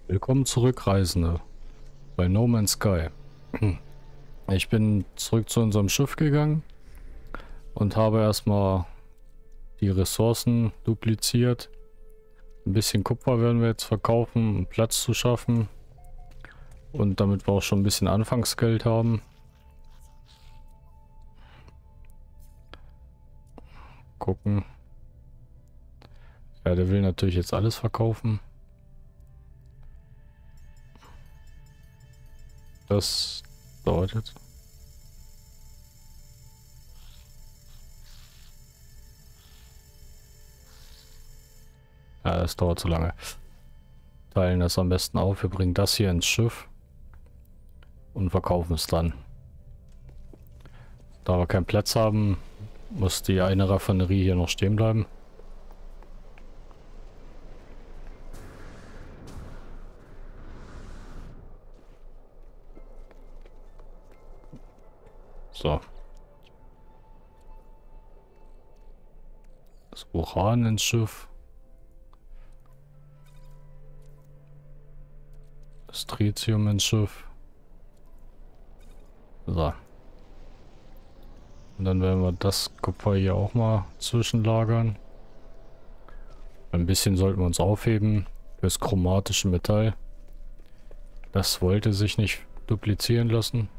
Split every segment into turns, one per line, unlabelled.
Willkommen zurück, Reisende, bei No Man's Sky. Ich bin zurück zu unserem Schiff gegangen und habe erstmal die Ressourcen dupliziert. Ein bisschen Kupfer werden wir jetzt verkaufen, um Platz zu schaffen. Und damit wir auch schon ein bisschen Anfangsgeld haben. Gucken. Ja, der will natürlich jetzt alles verkaufen. Das dauert jetzt. Ja, das dauert zu lange. Teilen das am besten auf. Wir bringen das hier ins Schiff und verkaufen es dann. Da wir keinen Platz haben, muss die eine Raffinerie hier noch stehen bleiben. So. Das Uran ins Schiff. Das Tritium ins Schiff. So. Und dann werden wir das Kupfer hier auch mal zwischenlagern. Ein bisschen sollten wir uns aufheben fürs chromatische Metall. Das wollte sich nicht duplizieren lassen.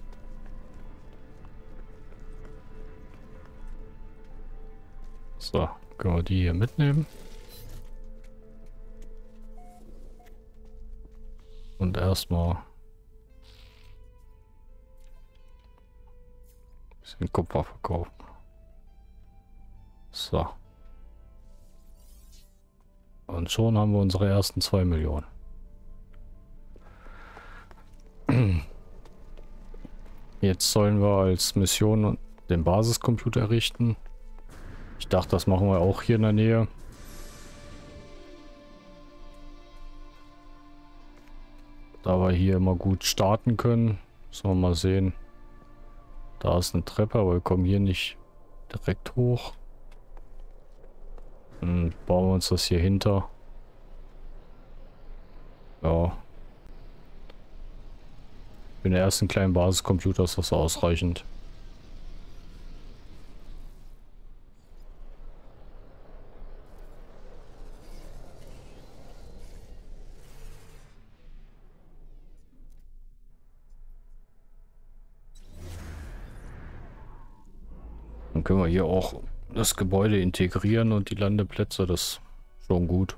So, können wir die hier mitnehmen. Und erstmal ein bisschen Kupfer verkaufen. So. Und schon haben wir unsere ersten 2 Millionen. Jetzt sollen wir als Mission den Basiscomputer errichten. Ich dachte, das machen wir auch hier in der Nähe. Da wir hier immer gut starten können. Sollen wir mal sehen. Da ist eine Treppe, aber wir kommen hier nicht direkt hoch. Dann bauen wir uns das hier hinter. Ja. Für den ersten kleinen Basiscomputer ist das ausreichend. Dann können wir hier auch das Gebäude integrieren und die Landeplätze, das ist schon gut.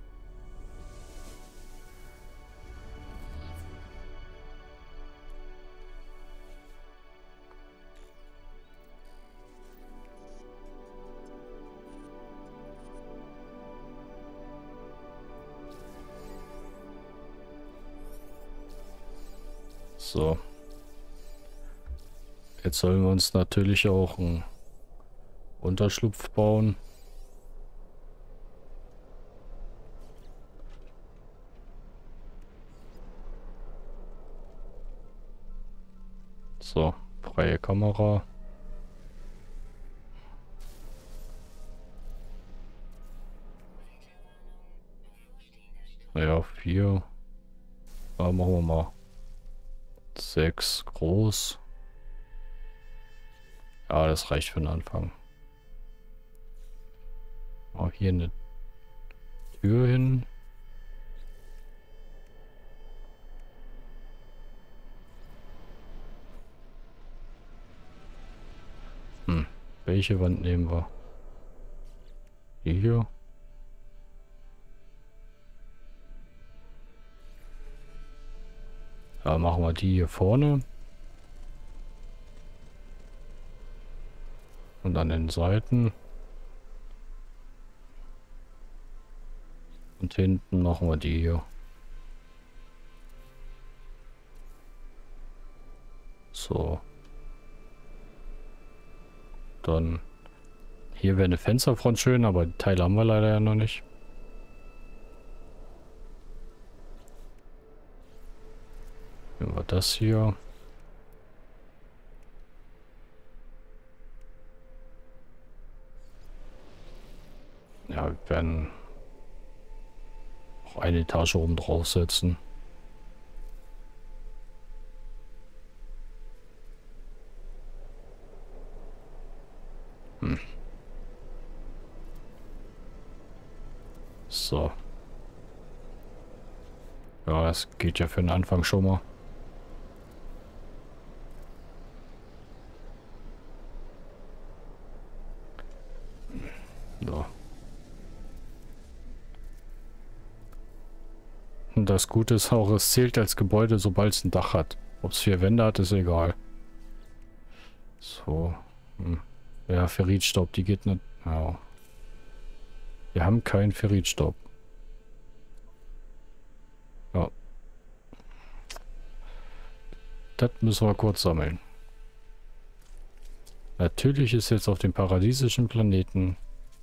So. Jetzt sollen wir uns natürlich auch einen Unterschlupf bauen. So, freie Kamera. Ja, 4. Da machen wir mal 6 groß. Ja, das reicht für den Anfang. Auch hier eine Tür hin. Welche Wand nehmen wir? Die hier. Ja, machen wir die hier vorne. Und an den Seiten. Und hinten machen wir die hier. So. Dann hier wäre eine Fensterfront schön, aber die Teile haben wir leider ja noch nicht. Nehmen wir das hier. Ja, wir werden auch eine Etage oben drauf setzen. So. Ja, das geht ja für den Anfang schon mal. So. Und das Gute ist auch, es zählt als Gebäude, sobald es ein Dach hat. Ob es 4 Wände hat, ist egal. So. Ja, Ferritstaub, die geht nicht. Ja. Wir haben keinen Ferritstaub. Ja. Das müssen wir kurz sammeln. Natürlich ist jetzt auf dem paradiesischen Planeten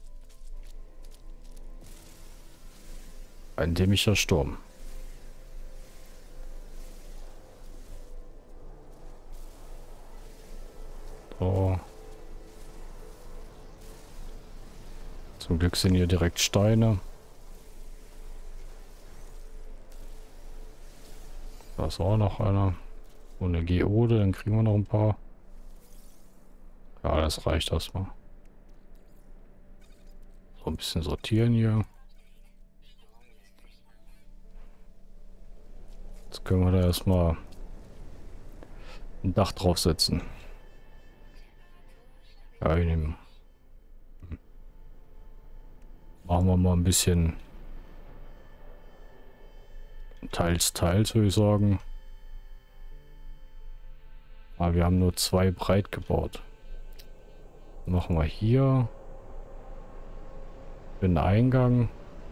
ein dämlicher Sturm. So. Zum Glück sind hier direkt Steine. Da ist auch noch einer. Und eine Geode, dann kriegen wir noch ein paar. Ja, das reicht erstmal. So ein bisschen sortieren hier. Jetzt können wir da erstmal ein Dach draufsetzen. Ja, ich nehme. Machen wir mal ein bisschen teils, würde ich sagen. Aber wir haben nur 2 breit gebaut. Machen wir hier den Eingang.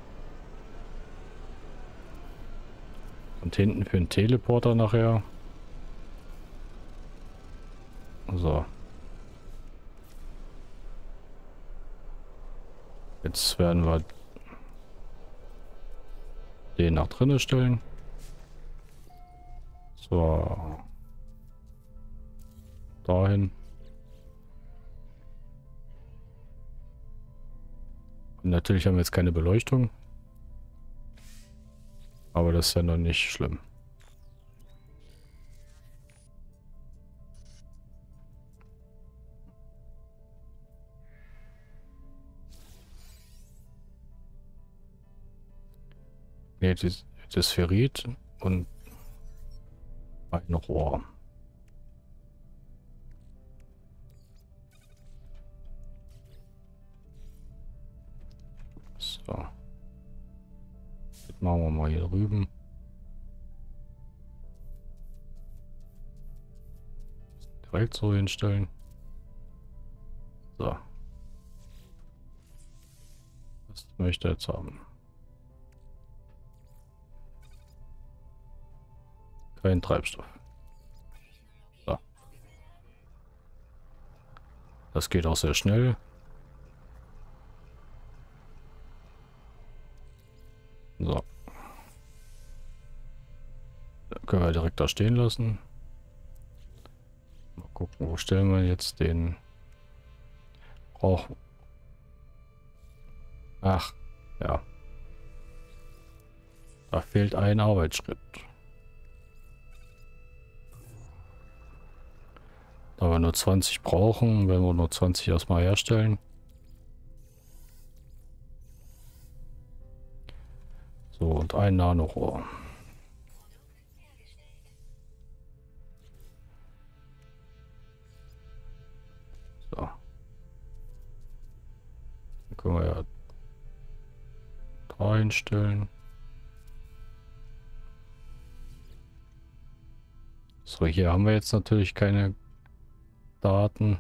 Und hinten für den Teleporter nachher. So. Jetzt werden wir den nach drinnen stellen. So. Dahin. Und natürlich haben wir jetzt keine Beleuchtung. Aber das ist ja noch nicht schlimm. Ne, das Ferrit und ein Rohr. So. Das machen wir mal hier drüben. Direkt so hinstellen. So. Was möchte er jetzt haben? Kein Treibstoff. So. Das geht auch sehr schnell. So. Dann können wir direkt da stehen lassen. Mal gucken, wo stellen wir jetzt den Rauch. Ach, ja. Da fehlt ein Arbeitsschritt. Da wir nur 20 brauchen, werden wir nur 20 erstmal herstellen. So, und ein Nanorohr. So. Dann können wir ja da hinstellen. So, hier haben wir jetzt natürlich keine Daten.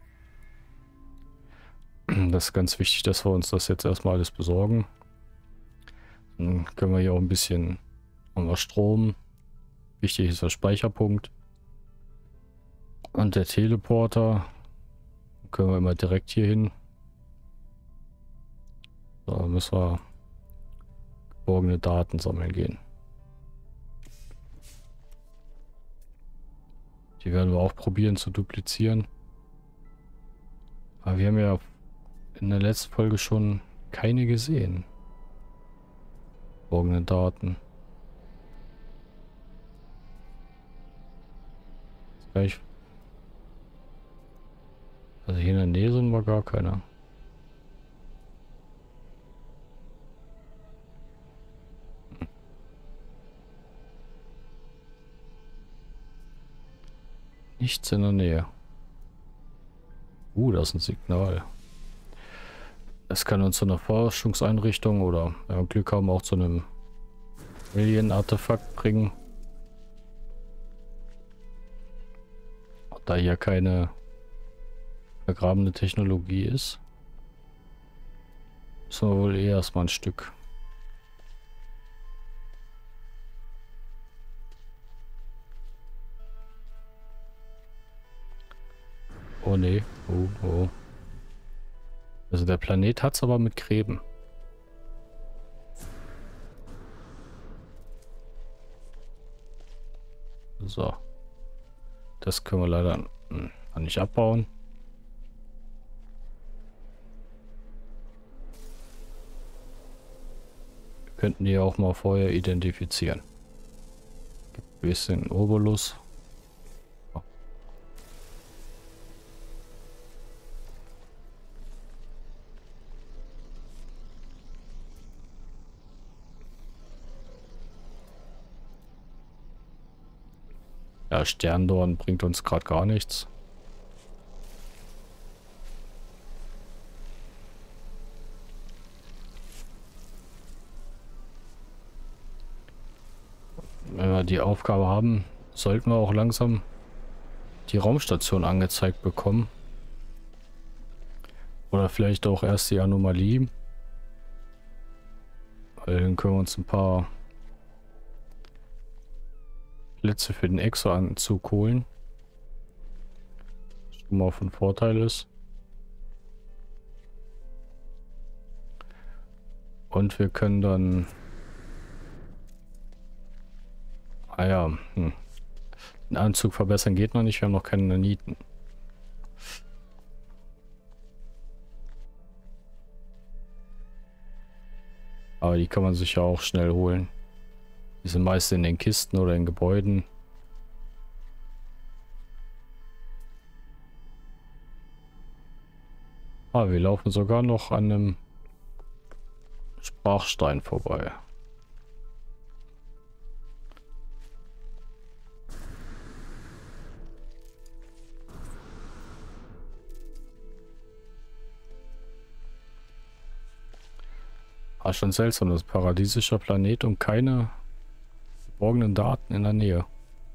Das ist ganz wichtig, dass wir uns das jetzt erstmal alles besorgen. Dann können wir hier auch ein bisschen haben wir Strom. Wichtig ist der Speicherpunkt. Und der Teleporter. Dann können wir immer direkt hier hin. So, dann müssen wir geborgene Daten sammeln gehen. Die werden wir auch probieren zu duplizieren. Aber wir haben ja in der letzten Folge schon keine gesehen. Geborgene Daten. Also hier in der Nähe sind wir gar keiner. Nichts in der Nähe. Das ist ein Signal. Es kann uns zu einer Forschungseinrichtung oder, wenn wir Glück haben, auch zu einem Alien-Artefakt bringen. Da hier keine vergrabene Technologie ist, müssen wir wohl eher erstmal ein Stück. Oh nee. Oh. Also der Planet hat es aber mit Gräben. So. Das können wir leider nicht abbauen. Wir könnten die auch mal vorher identifizieren. Gibt ein bisschen Obolus. Ja, Sterndorn bringt uns gerade gar nichts. Wenn wir die Aufgabe haben, sollten wir auch langsam die Raumstation angezeigt bekommen. Oder vielleicht auch erst die Anomalie. Weil dann können wir uns ein paar Plätze für den Exo-Anzug holen. Was schon mal von Vorteil ist. Und wir können dann... Ah ja, den Anzug verbessern geht noch nicht, wir haben noch keine Naniten. Aber die kann man sich ja auch schnell holen. Die sind meist in den Kisten oder in Gebäuden. Ah, wir laufen sogar noch an einem Sprachstein vorbei. Ah, schon seltsam, das ist ein paradiesischer Planet und keine verborgenen Daten in der Nähe.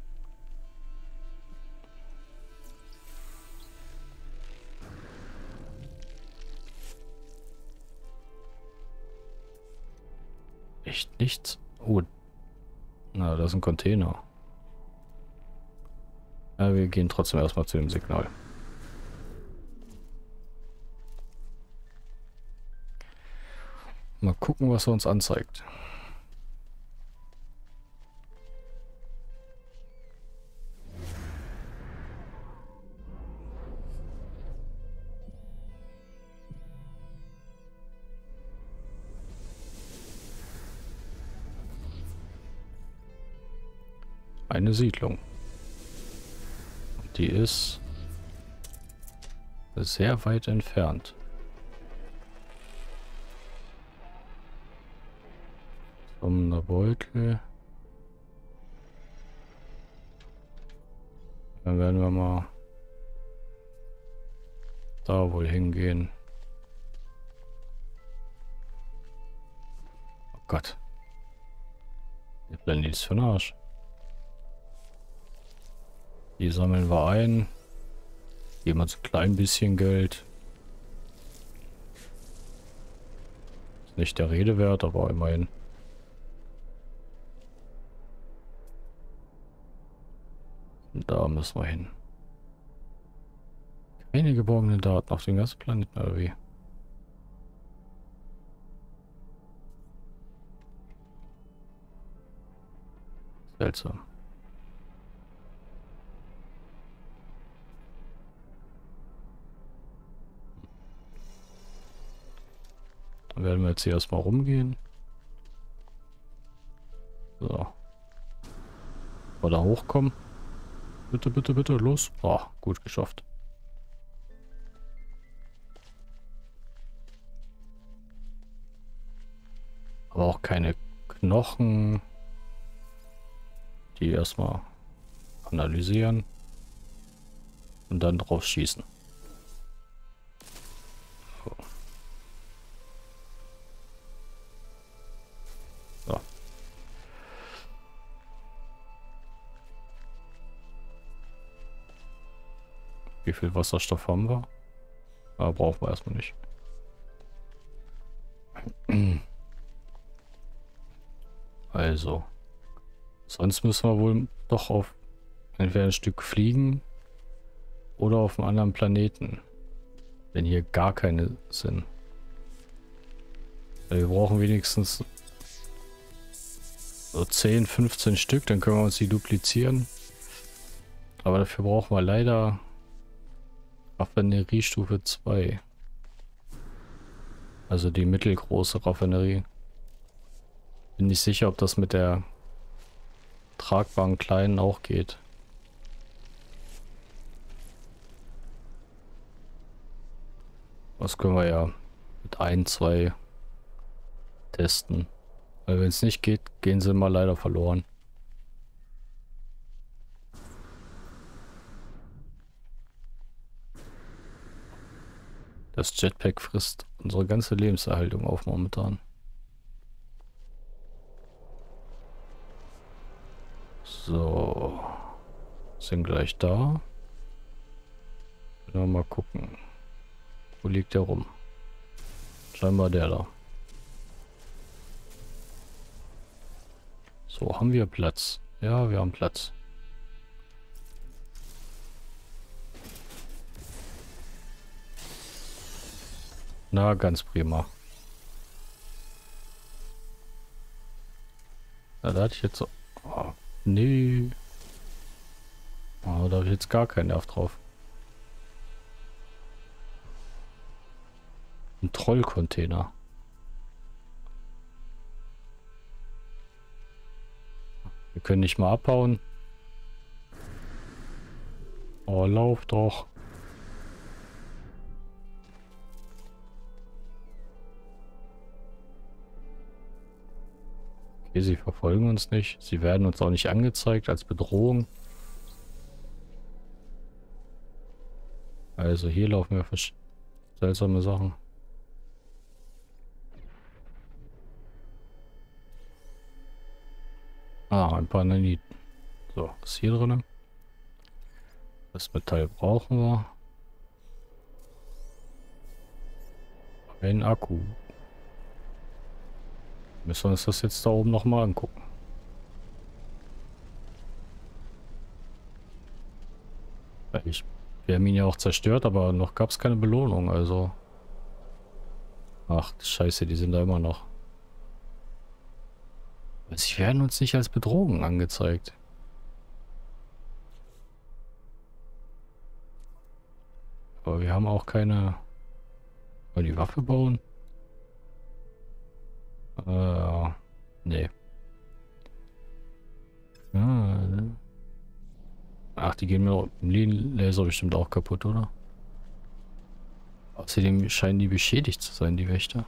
Echt nichts? Oh, na, das ist ein Container. Ja, wir gehen trotzdem erstmal zu dem Signal. Mal gucken, was er uns anzeigt. Eine Siedlung. Die ist sehr weit entfernt. Kommender Beutel. Dann werden wir mal da wohl hingehen. Oh Gott. Der Planet ist für den Arsch. Die sammeln wir ein. Geben uns ein klein bisschen Geld. Ist nicht der Rede wert, aber immerhin. Da müssen wir hin. Keine geborgenen Daten auf dem ganzen Planeten, oder wie? Seltsam. Dann werden wir jetzt hier erstmal rumgehen. So. Oder hochkommen. Bitte, bitte, bitte, los. Oh, gut geschafft. Aber auch keine Knochen. Die erstmal analysieren. und dann drauf schießen. So. So. Wie viel Wasserstoff haben wir? Aber brauchen wir erstmal nicht. Also. Sonst müssen wir wohl doch auf entweder ein Stück fliegen oder auf einem anderen Planeten. Wenn hier gar keine sind. Wir brauchen wenigstens so 10, 15 Stück, dann können wir uns die duplizieren. Aber dafür brauchen wir leider Raffineriestufe 2. Also die mittelgroße Raffinerie. Bin nicht sicher, ob das mit der tragbaren kleinen auch geht. Das können wir ja mit 1, 2 testen. Weil wenn es nicht geht, gehen sie mal leider verloren. Das Jetpack frisst unsere ganze Lebenserhaltung auf momentan. So. Sind gleich da. Mal gucken. Wo liegt der rum? Scheinbar der da. So, haben wir Platz? Ja, wir haben Platz. Na, ganz prima. Na, da hatte ich jetzt so... Oh, nee. Oh, da habe ich jetzt gar keinen Nerv drauf. Ein Trollcontainer. Wir können nicht mal abhauen. Oh, lauf doch. Okay, sie verfolgen uns nicht. Sie werden uns auch nicht angezeigt als Bedrohung. Also hier laufen wir seltsame Sachen. Ah, ein paar Naniten. So, was ist hier drin? Das Metall brauchen wir. Ein Akku. Müssen wir uns das jetzt da oben nochmal angucken. Wir haben ihn ja auch zerstört, aber noch gab es keine Belohnung, also... Ach, scheiße, die sind da immer noch. Sie werden uns nicht als Bedrohung angezeigt. Aber wir haben auch keine... Wollen wir die Waffe bauen? Nee. Ach, die gehen mir im Laser bestimmt auch kaputt, oder? Außerdem scheinen die beschädigt zu sein, die Wächter.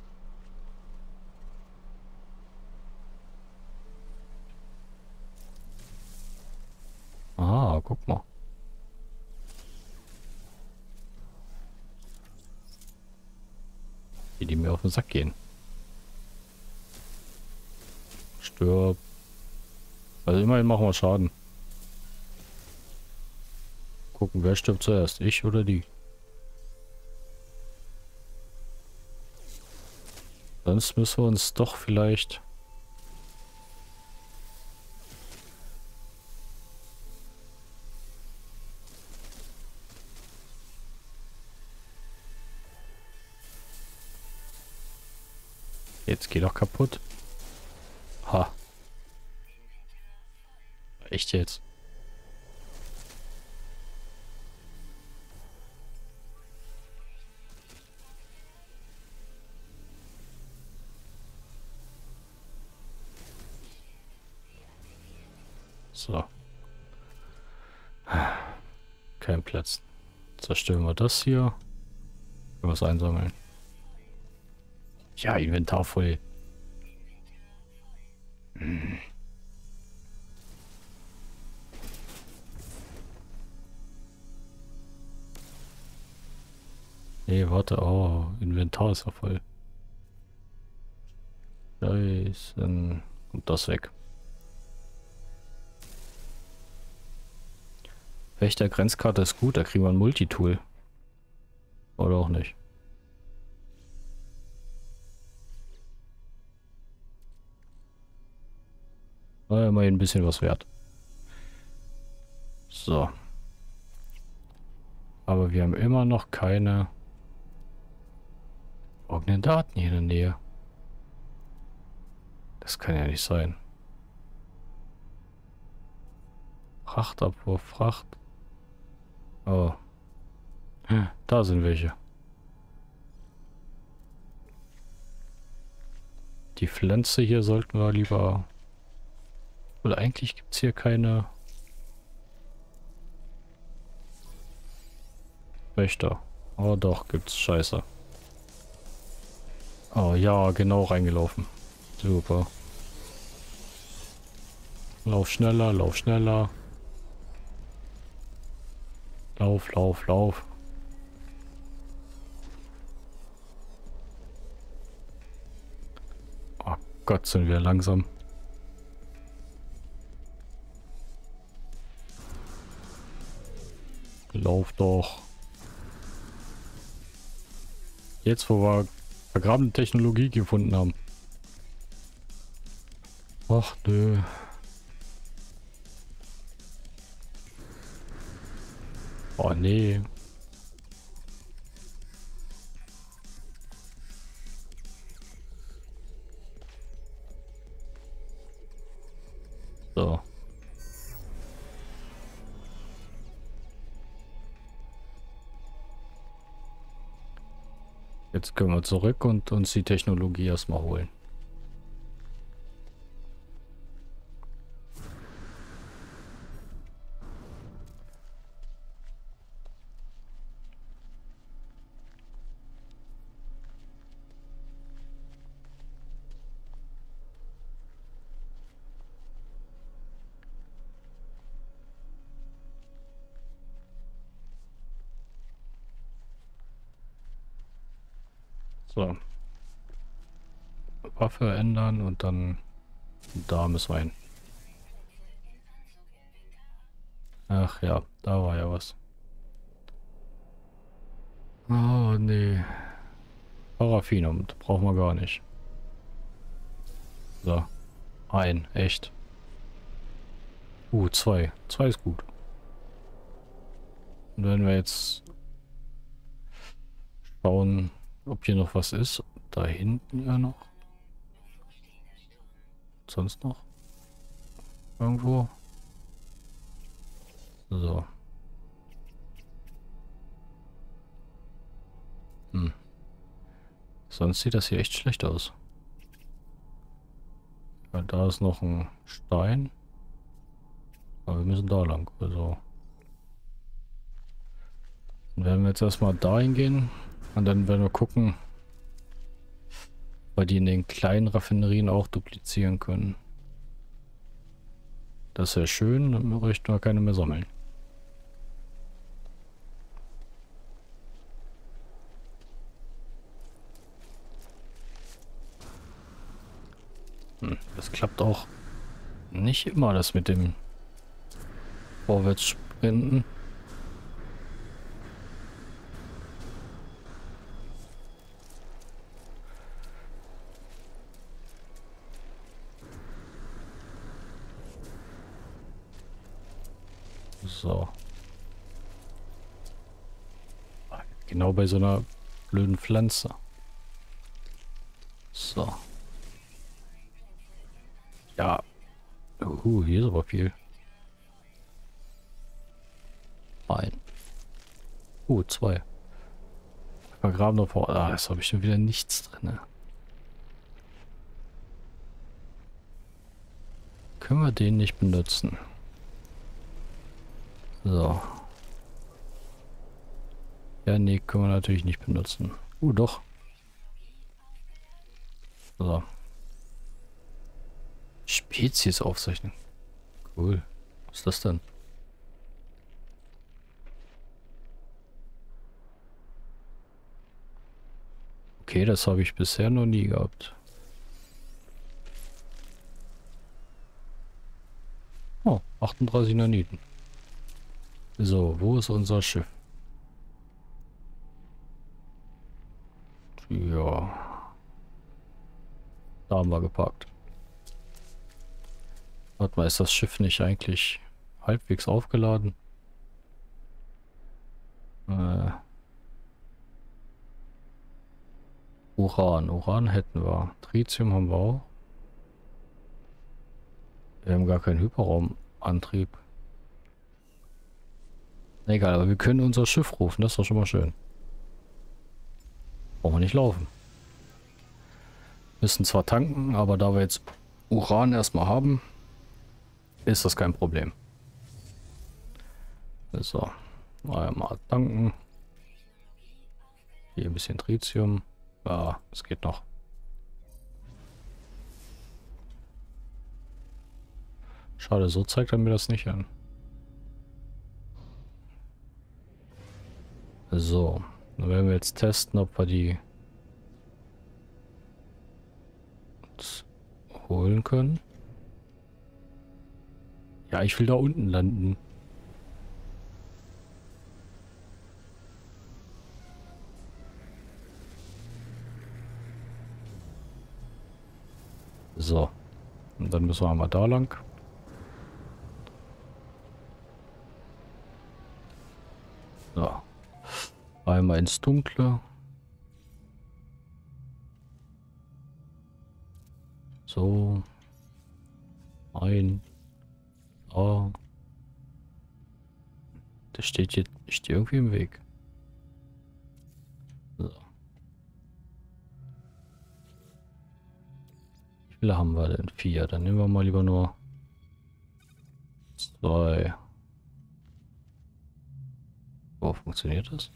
Ah, guck mal. Die mir auf den Sack gehen. Stirb. Also immerhin machen wir Schaden. Gucken, wer stirbt zuerst, ich oder die? Sonst müssen wir uns doch vielleicht... Jetzt geht doch kaputt. Ha. Echt jetzt? So. Kein Platz. Zerstören wir das hier. Können wir was einsammeln. Ja, Inventar voll. Nee, warte. Oh, Inventar ist ja voll. Scheiße. Und das weg. Wächter Grenzkarte ist gut, da kriegen wir ein Multitool. Oder auch nicht. War ja immerhin ein bisschen was wert. So. Aber wir haben immer noch keine irgendeinen Daten hier in der Nähe. Das kann ja nicht sein. Frachtabwurf, Fracht. Oh. Da sind welche. Die Pflanze hier sollten wir lieber... Oder eigentlich gibt es hier keine... Wächter. Oh doch, gibt's. Scheiße. Oh ja, genau reingelaufen. Super. Lauf schneller, lauf schneller. Lauf, lauf, lauf. Oh Gott, sind wir langsam. Lauf doch. Jetzt, wo wir vergrabene Technologie gefunden haben. Ach nö. Oh nee. So. Jetzt können wir zurück und uns die Technologie erstmal holen. So. Waffe ändern und dann da müssen wir hin. Ach ja, da war ja was. Oh nee. Paraffinum, das brauchen wir gar nicht. So. Echt. Zwei. Zwei ist gut. Und wenn wir jetzt schauen, ob hier noch was ist. Da hinten ja noch. Sonst noch? Irgendwo? So. Sonst sieht das hier echt schlecht aus. Ja, da ist noch ein Stein. Aber wir müssen da lang. Also. Dann werden wir jetzt erstmal dahin gehen. Und dann werden wir gucken, weil die in den kleinen Raffinerien auch duplizieren können. Das ist ja schön, dann möchten wir keine mehr sammeln. Das klappt auch nicht immer, das mit dem Vorwärtssprinten. So. Genau bei so einer blöden Pflanze. So. Ja. Hier ist aber viel. Ein. Zwei. Vergrabener vor. Ah, jetzt habe ich schon wieder nichts drin. Ne? Können wir den nicht benutzen? So. Ja, nee, können wir natürlich nicht benutzen. Doch. So. Spezies aufzeichnen. Cool. Was ist das denn? Okay, das habe ich bisher noch nie gehabt. Oh, 38 Naniten. So, wo ist unser Schiff? Ja, da haben wir geparkt. Warte mal, ist das Schiff nicht eigentlich halbwegs aufgeladen? Äh, Uran hätten wir. Tritium haben wir auch. Wir haben gar keinen Hyperraumantrieb. Egal, aber wir können unser Schiff rufen, das ist doch schon mal schön. Brauchen wir nicht laufen. Müssen zwar tanken, aber da wir jetzt Uran erstmal haben, ist das kein Problem. So, einmal tanken. Hier ein bisschen Tritium. Ja, es geht noch. Schade, so zeigt er mir das nicht an. So, dann werden wir jetzt testen, ob wir die uns holen können. Ja, ich will da unten landen. So, und dann müssen wir einmal da lang. So, einmal ins Dunkle. So. Ein. Da. Der steht jetzt nicht irgendwie im Weg. So. Wie viele haben wir denn? 4. Dann nehmen wir mal lieber nur 2. Oh, funktioniert das?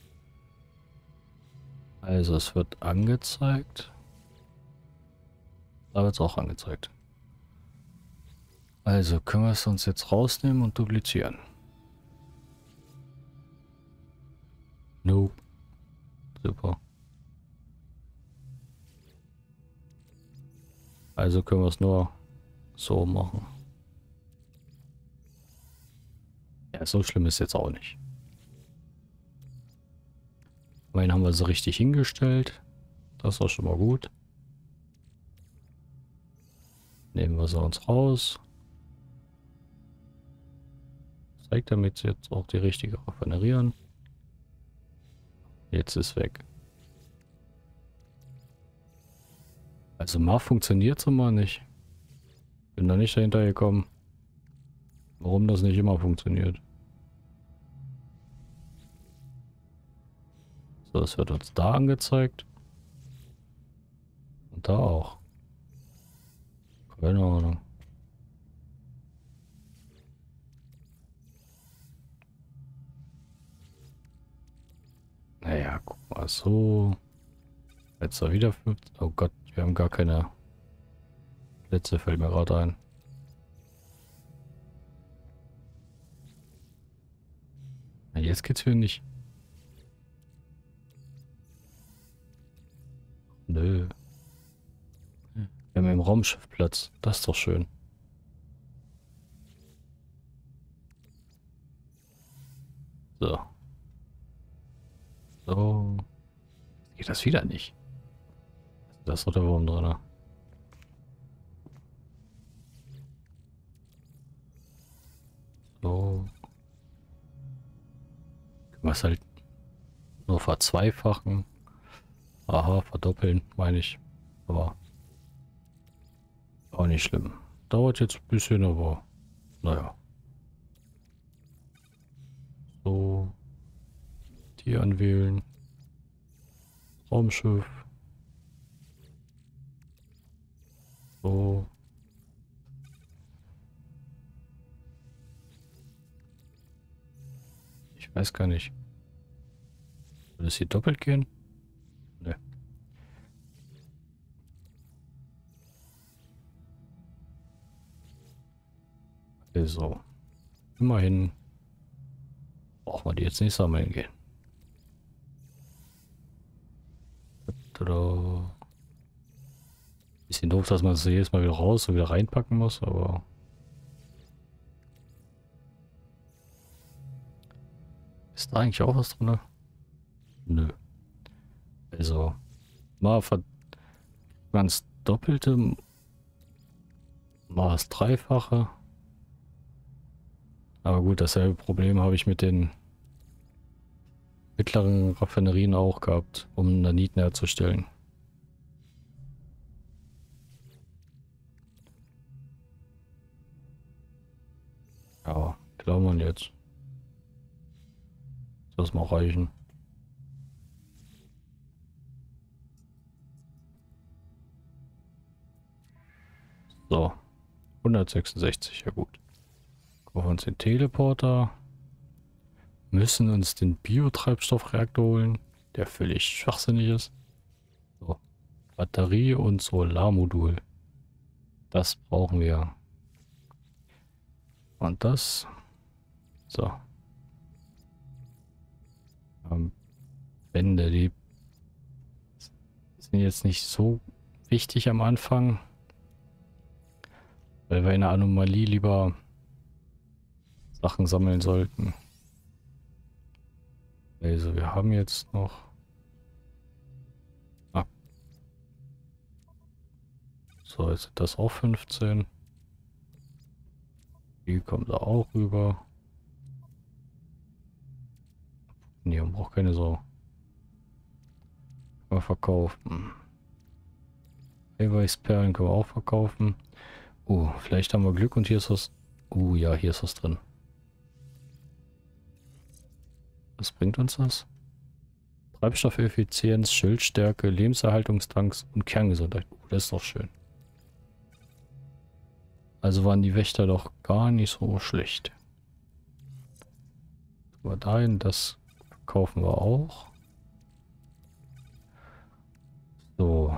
Also es wird angezeigt. Da wird es auch angezeigt. Also können wir es uns jetzt rausnehmen und duplizieren. Nope. Super. Also können wir es nur so machen. Ja, so schlimm ist jetzt auch nicht. Immerhin haben wir sie richtig hingestellt. Das war schon mal gut. Nehmen wir sie uns raus. Zeigt damit jetzt auch die richtige Raffinerieren. Jetzt ist weg. Also mal funktioniert es immer nicht. Bin da nicht dahinter gekommen, warum das nicht immer funktioniert. So, das wird uns da angezeigt. Und da auch. Keine Ahnung. Naja, guck mal, so. Jetzt da wieder 15. Oh Gott, wir haben gar keine Plätze, fällt mir gerade ein. Na, jetzt geht's wieder nicht. Nö. Wir haben im Raumschiff Platz. Das ist doch schön. So. So. Geht das wieder nicht? Das ist doch der Wurm drin. So. Können wir es halt nur verzweifachen. Aha, verdoppeln, meine ich. Aber auch nicht schlimm. Dauert jetzt ein bisschen, aber naja. So. Die anwählen. Raumschiff. So. Ich weiß gar nicht. Würde es hier doppelt gehen? Ne. Also. Immerhin brauchen wir die jetzt nicht sammeln gehen. Tada. Bisschen doof, dass man es jedes Mal wieder raus und wieder reinpacken muss, aber... Ist da eigentlich auch was drin? Nö. Also, mal das Doppelte, mal das Dreifache. Aber gut, dasselbe Problem habe ich mit den mittleren Raffinerien auch gehabt, um Naniten herzustellen. Ja, klammern jetzt. Das mal reichen. So, 166, ja gut. Kaufen uns den Teleporter. Müssen uns den Biotreibstoffreaktor holen, der völlig schwachsinnig ist. So, Batterie und Solarmodul. Das brauchen wir. Und das. So. Wände, die sind jetzt nicht so wichtig am Anfang. Weil wir in der Anomalie lieber Sachen sammeln sollten. Also wir haben jetzt noch... Ah. So, jetzt sind das auch 15. Die kommt da auch rüber. Nee, man braucht keine Sau. Können wir verkaufen. Eiweißperlen können wir auch verkaufen. Vielleicht haben wir Glück und hier ist was... ja, hier ist was drin. Was bringt uns das? Treibstoffeffizienz, Schildstärke, Lebenserhaltungstanks und Kerngesundheit. Das ist doch schön. Also waren die Wächter doch gar nicht so schlecht. Aber dahin, das kaufen wir auch. So.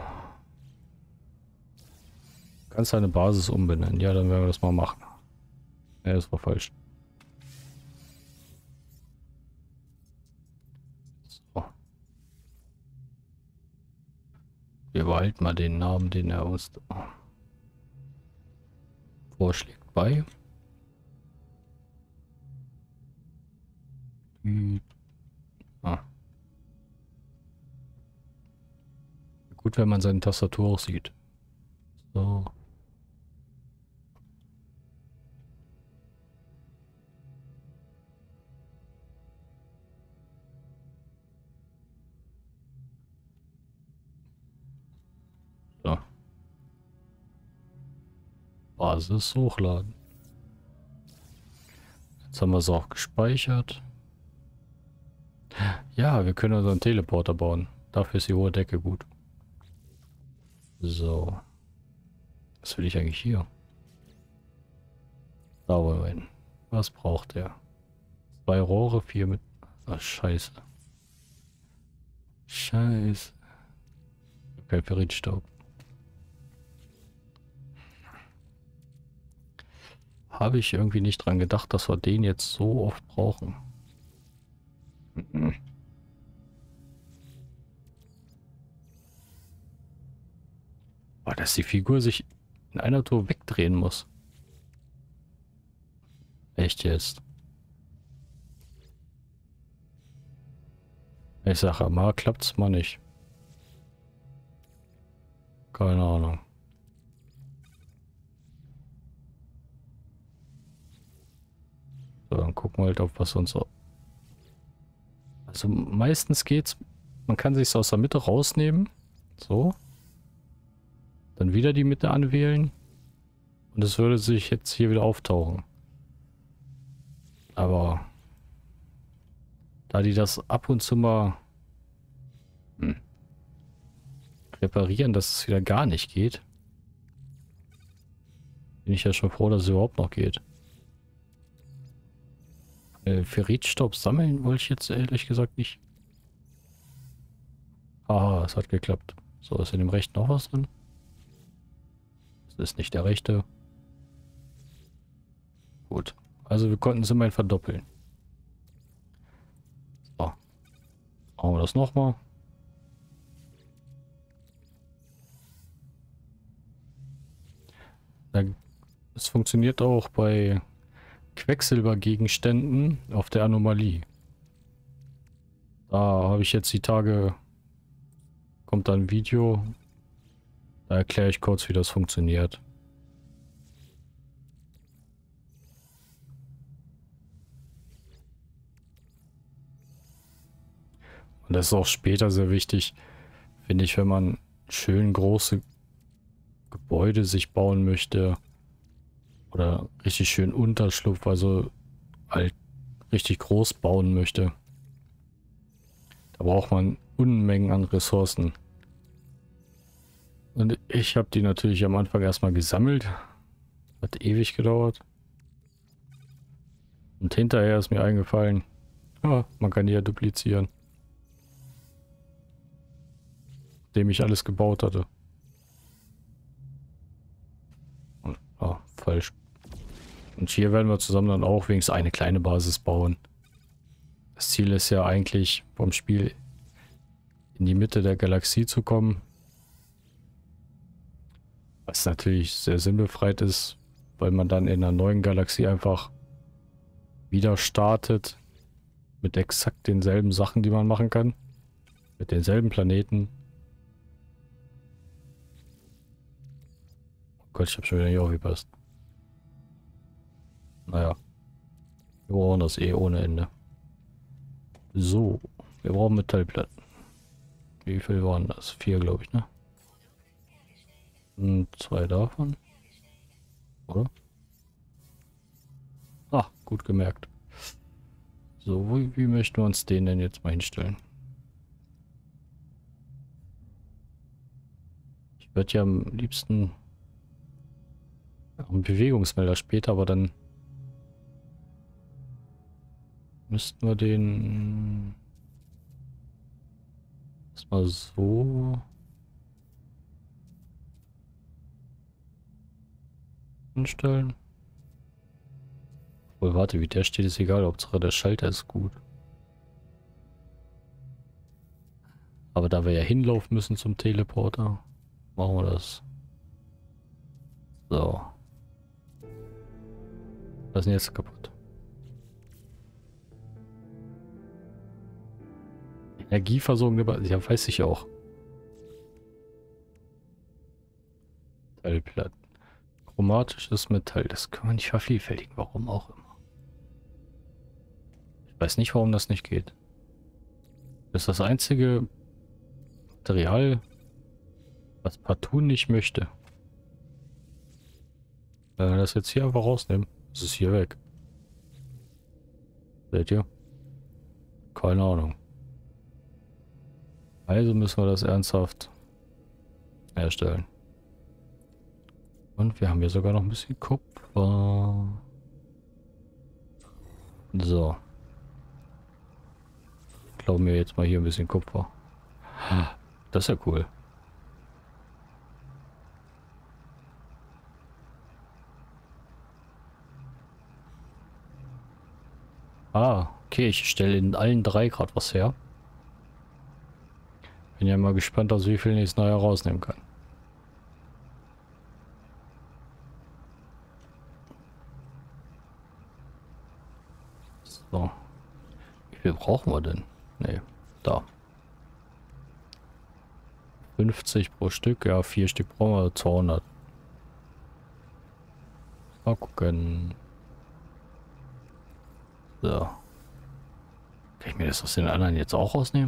Kannst deine Basis umbenennen. Ja, dann werden wir das mal machen. Ja, das war falsch. So. Wir behalten mal den Namen, den er uns vorschlägt bei. Gut, wenn man seine Tastatur auch sieht. So. So. Basis hochladen. Jetzt haben wir es auch gespeichert. Ja, wir können unseren Teleporter bauen. Dafür ist die hohe Decke gut. So. Was will ich eigentlich hier? Da wollen wir hin. Was braucht der? 2 Rohre, 4 mit... Ach, scheiße. Scheiße. Kein Ferritstaub. Habe ich irgendwie nicht dran gedacht, dass wir den jetzt so oft brauchen. Aber dass die Figur sich in einer Tour wegdrehen muss. Echt jetzt? Ich sage mal, klappt's mal nicht. Keine Ahnung. So, dann gucken wir halt, ob was uns... Also meistens geht's... Man kann sich aus der Mitte rausnehmen. So. Dann wieder die Mitte anwählen. Und es würde sich jetzt hier wieder auftauchen. Aber... Da die das ab und zu mal... reparieren, dass es wieder gar nicht geht. Bin ich ja schon froh, dass es überhaupt noch geht. Ferritstaub sammeln wollte ich jetzt ehrlich gesagt nicht. Aha, es hat geklappt. So, ist in dem rechten noch was drin? Das ist nicht der rechte. Gut. Also wir konnten es immerhin verdoppeln. So. Machen wir das nochmal. funktioniert auch bei Quecksilbergegenständen auf der Anomalie. Da habe ich jetzt die Tage, kommt da ein Video, da erkläre ich kurz, wie das funktioniert. Und das ist auch später sehr wichtig, finde ich, wenn man schön große Gebäude sich bauen möchte oder richtig schön Unterschlupf, also halt richtig groß bauen möchte. Da braucht man Unmengen an Ressourcen. Und ich habe die natürlich am Anfang erstmal gesammelt. Hat ewig gedauert. Und hinterher ist mir eingefallen, ja, man kann die ja duplizieren. Nachdem ich alles gebaut hatte. Und, falsch. Und hier werden wir zusammen dann auch wenigstens eine kleine Basis bauen. Das Ziel ist ja eigentlich vom Spiel in die Mitte der Galaxie zu kommen. Was natürlich sehr sinnbefreit ist, weil man dann in einer neuen Galaxie einfach wieder startet. Mit exakt denselben Sachen, die man machen kann. Mit denselben Planeten. Oh Gott, ich habe schon wieder nicht aufgepasst. Naja. Wir brauchen das eh ohne Ende. So. Wir brauchen Metallplatten. Wie viel waren das? 4, glaube ich, ne? Und 2 davon. Oder? Ah, gut gemerkt. So, wie möchten wir uns den denn jetzt mal hinstellen? Ich würde ja am liebsten einen Bewegungsmelder später, aber dann müssten wir den erstmal so hinstellen. Obwohl, warte, wie der steht, ist egal. Hauptsache der Schalter ist gut. Aber da wir ja hinlaufen müssen zum Teleporter, machen wir das. So. Was ist denn jetzt kaputt? Energieversorgung, ja, weiß ich auch. Metallplatten. Chromatisches Metall, das kann man nicht vervielfältigen, warum auch immer. Ich weiß nicht, warum das nicht geht. Das ist das einzige Material, was partout nicht möchte. Wenn wir das jetzt hier einfach rausnehmen, ist es hier weg. Seht ihr? Keine Ahnung. Also müssen wir das ernsthaft herstellen. Und wir haben hier sogar noch ein bisschen Kupfer. So. Glauben wir jetzt mal hier ein bisschen Kupfer. Das ist ja cool. Ah, okay, ich stelle in allen 3 gerade was her. Bin ja mal gespannt, aus wie viel ich es nachher rausnehmen kann. So. Wie viel brauchen wir denn? Ne, da. 50 pro Stück, ja, 4 Stück brauchen wir, 200. Mal gucken. So. Kann ich mir das aus den anderen jetzt auch rausnehmen?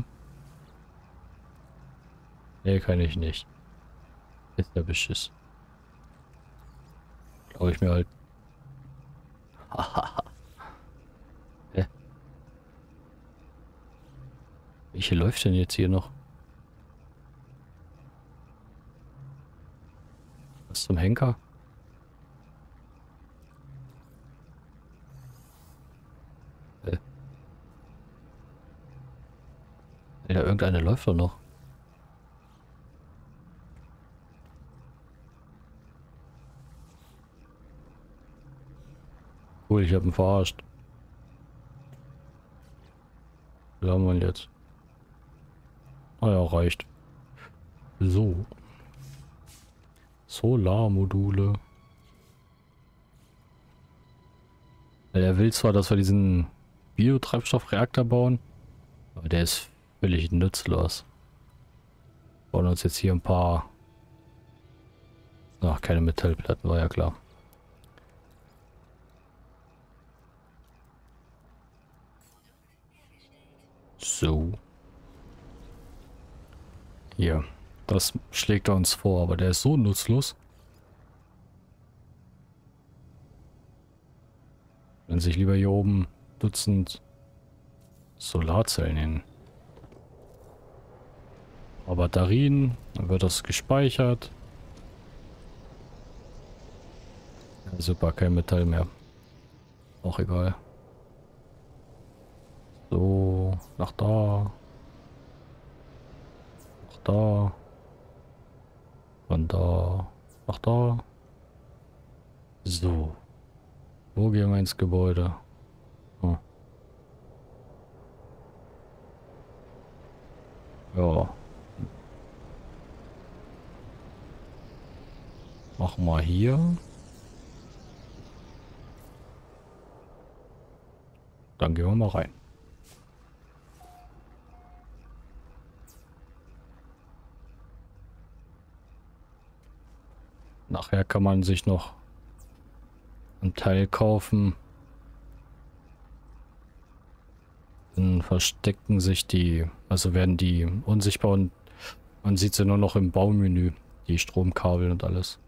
Ne, kann ich nicht. Ist der Beschiss. Glaube ich mir halt. Haha. Hä? Welche läuft denn jetzt hier noch? Was zum Henker? Ja, irgendeine läuft doch noch. Cool, ich habe ihn verarscht. Wie haben wir ihn jetzt? Ah ja, reicht. So. Solarmodule. Er will zwar, dass wir diesen Biotreibstoffreaktor bauen, aber der ist völlig nutzlos. Wir bauen uns jetzt hier ein paar... Ach, keine Metallplatten, war ja klar. So. Hier. Das schlägt er uns vor, aber der ist so nutzlos. Wenn sich lieber hier oben Dutzend Solarzellen hin. Aber Batterien, dann wird das gespeichert. Ja, super, kein Metall mehr. Auch egal. So, nach da. Nach da. Von da. Nach da. So. Wo gehen wir ins Gebäude? Hm. Ja. Machen wir hier. Dann gehen wir mal rein. Nachher kann man sich noch ein Teil kaufen. Dann verstecken sich die, also werden die unsichtbar und man sieht sie nur noch im Baumenü. Die Stromkabel und alles.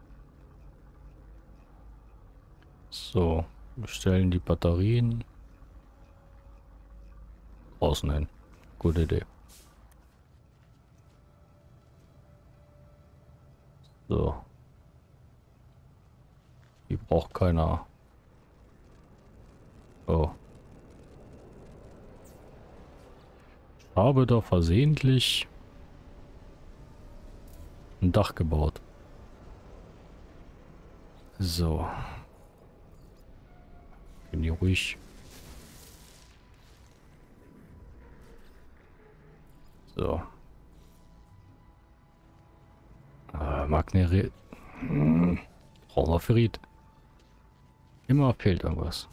So, wir stellen die Batterien draußen hin. Gute Idee. So. Die braucht keiner. Oh. Ich habe da versehentlich ein Dach gebaut. So. Bin hier ruhig. So. Magnerit. Brauchen wir Ferrit. Immer fehlt irgendwas.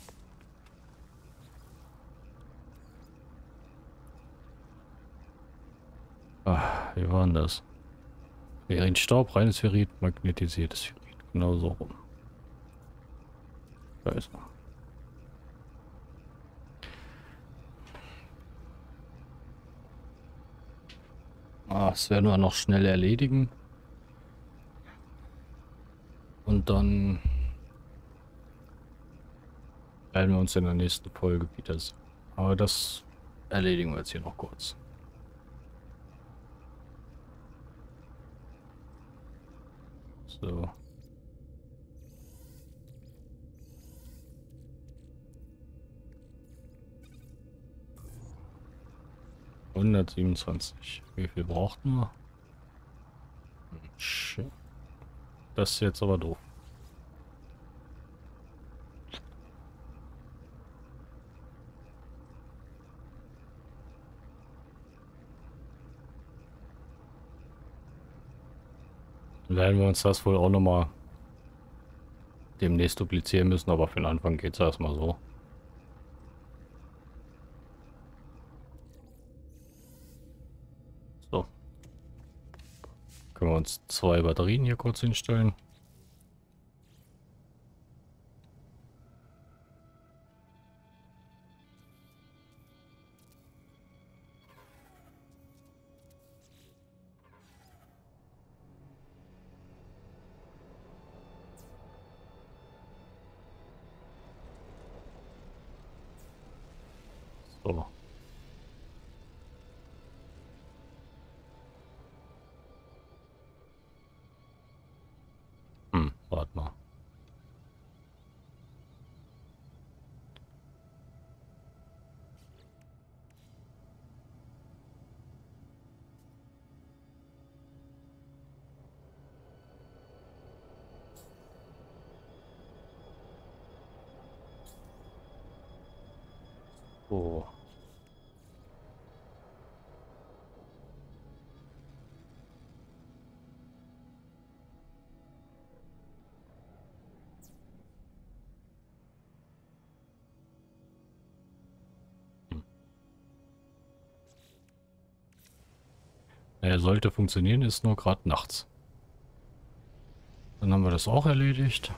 Wie war denn das? Ferrit-Staub, reines Ferrit, magnetisiertes Ferrit. Genau so rum. Da ist er. Das werden wir noch schnell erledigen. Und dann werden wir uns in der nächsten Folge wiedersehen. Aber das erledigen wir jetzt hier noch kurz. So. $127. Wie viel brauchten wir? Shit. Das ist jetzt aber doof. Dann werden wir uns das wohl auch nochmal demnächst duplizieren müssen, aber für den Anfang geht es erstmal so. So. Können wir uns 2 Batterien hier kurz hinstellen. So. Warte mal. So. Er sollte funktionieren, ist nur gerade nachts. Dann haben wir das auch erledigt.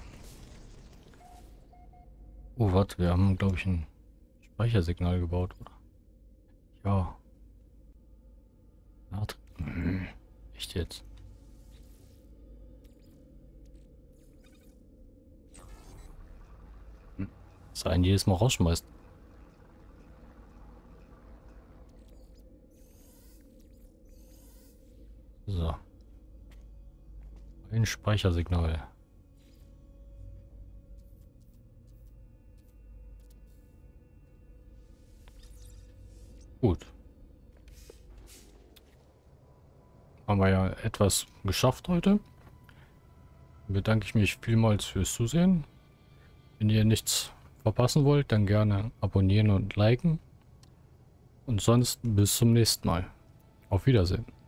Oh, warte, wir haben, glaube ich, ein Speichersignal gebaut, oder? Ja. Echt jetzt? Das einen jedes Mal rausschmeißt. So. Ein Speichersignal. Gut. Haben wir ja etwas geschafft heute. Bedanke ich mich vielmals fürs Zusehen. Wenn ihr nichts verpassen wollt, dann gerne abonnieren und liken. Und sonst bis zum nächsten Mal. Auf Wiedersehen.